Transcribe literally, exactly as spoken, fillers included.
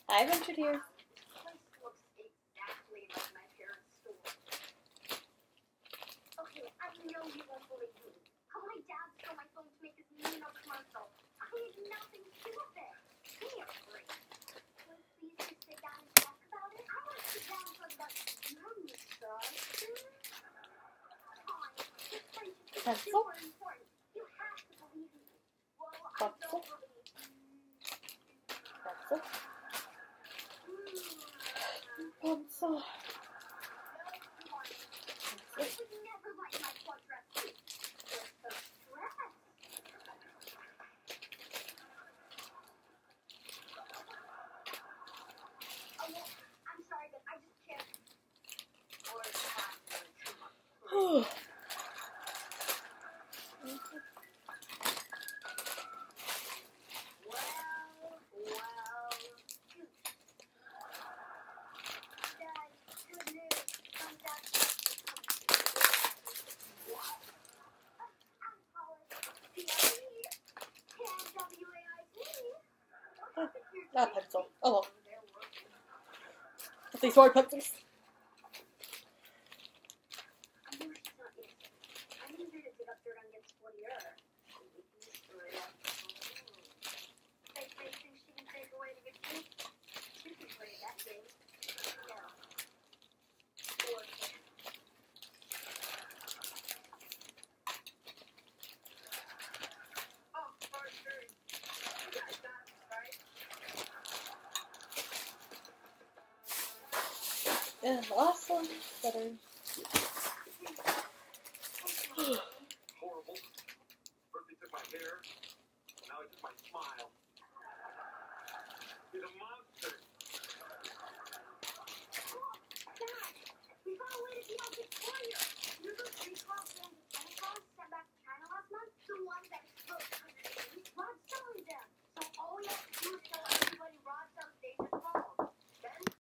Hi, Adventure Dears. Okay, I know you won't believe me. How my dad stole my phone to make this mean old commercial. I had nothing to do with it. Give me a break. Can we please just sit down and talk about it? I want to sit down and talk about your massage. Fine. This place is Pencil? super important. You have to believe me. Well, I Pencil? don't believe you. Pencil. Pencil. I would never let my poor dress sleep. You're so stressed. Oh, well, I'm sorry, but I just can't. Or it's happening too much. Well, well, shoot. Dad, good news. My dad wants to come to you. What? I'm calling P I E and W A I T. What happened to your not face? pencil. Oh well. They're working. Let's see, sword pencils. I know she's not innocent. I'm here to dig up dirt on against Flair. They say things she can take away to get you. You can play that game. No. Or can. Oh, Arthur. You guys got this, right? And the last one, better. Horrible. First he took my hair, now he took my smile. He's a monster.